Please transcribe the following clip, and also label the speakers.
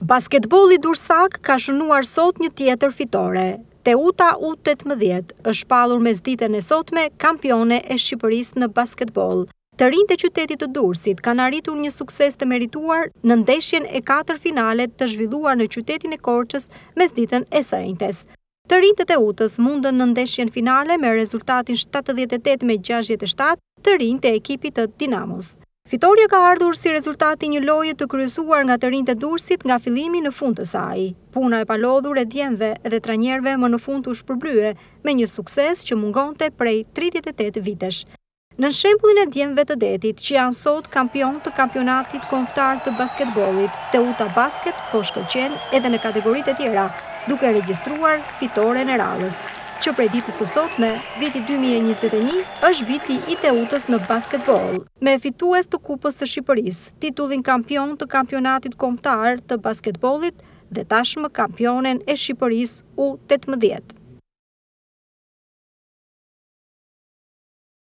Speaker 1: Basketbolli Durrësak ka shënuar sot një tjetër fitore. Teuta U18 është shpallur mesditën e sotme kampione e Shqipërisë në basketboll. Të rinjtë e qytetit të Durrësit kanë arritur një sukses të merituar në ndeshjen e 4 finalet të zhvilluar në qytetin e Korçës mesditën e së njëjtës. Të rinjtë e Teutës mundën në ndeshjen finale me rezultatin 78-67 të rinjtë e ekipit të Dinamos. Fitoria ka ardhur si rezultati një loje të kryesuar nga të rinjtë e Durrësit nga fillimi në fund të saj. Puna e palodhur e djemve dhe trajnerëve më në fund u shpërblye me një sukses që mungonte prej 38 vitesh. Në shembullin e djemve të Detit, që janë sot kampion të kampionatit kombëtar të basketbollit, Teuta Basket po shkëlqen edhe në kategoritë e tjera, duke regjistruar fitoren e radhës, që prej ditës së sotme, viti 2021, është viti i Teutës në basketboll, me fitues të Kupës së Shqipërisë, titullin kampion të kampionatit kombëtar të basketbollit dhe tashmë kampionen e Shqipërisë U18.